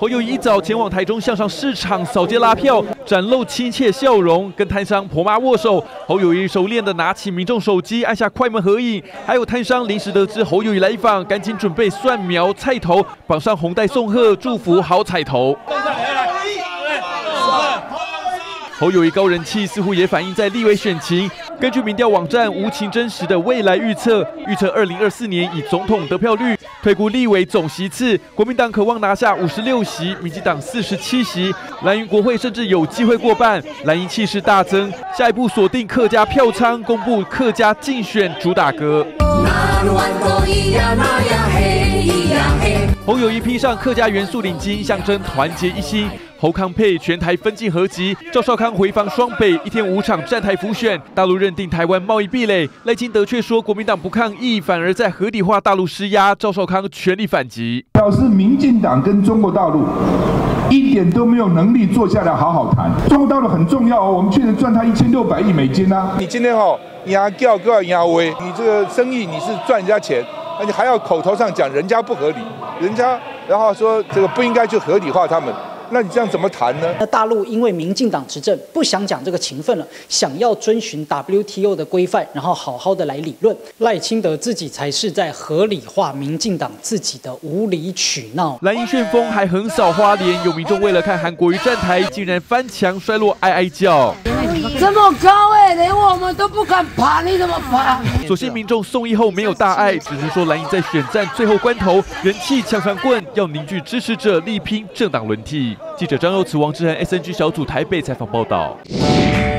侯友宜一早前往台中向上市场扫街拉票，展露亲切笑容，跟摊商婆妈握手。侯友宜熟练的拿起民众手机，按下快门合影。还有摊商临时得知侯友宜来访，赶紧准备蒜苗、菜头，绑上红带送贺，祝福好彩头。 侯友宜高人气似乎也反映在立委选情。根据民调网站无情真实的未来预测，2024年以总统得票率推估立委总席次，国民党渴望拿下56席，民进党47席，蓝营国会甚至有机会过半，蓝营气势大增。下一步锁定客家票仓，公布客家竞选主打歌。 侯友宜披上客家元素领巾，象征团结一心。侯康配全台分进合击，赵少康回防双北，一天5场站台辅选。大陆认定台湾贸易壁垒，赖清德却说国民党不抗议，反而在合理化大陆施压。赵少康全力反击， 表示民进党跟中国大陆一点都没有能力坐下来好好谈。中国大陆很重要哦，我们去年赚他1600亿美金啊！ 你今天压叫各压威，你这个生意你是赚人家钱。 而且还要口头上讲人家不合理，人家然后说这个不应该去合理化他们，那你这样怎么谈呢？ 那大陆因为民进党执政，不想讲这个情分了，想要遵循 WTO 的规范，然后好好的来理论。赖清德自己才是在合理化民进党自己的无理取闹。 蓝营旋风还横扫花莲，有民众为了看韩国瑜站台，竟然翻墙摔落哀哀叫。 这么高连我们都不敢爬，你怎么爬？ 所幸民众送医后没有大碍，只是说蓝营在选战最后关头，人气抢上棍，要凝聚支持者，力拼政党轮替。记者张佑慈、王志恒 SNG 小组台北采访报道。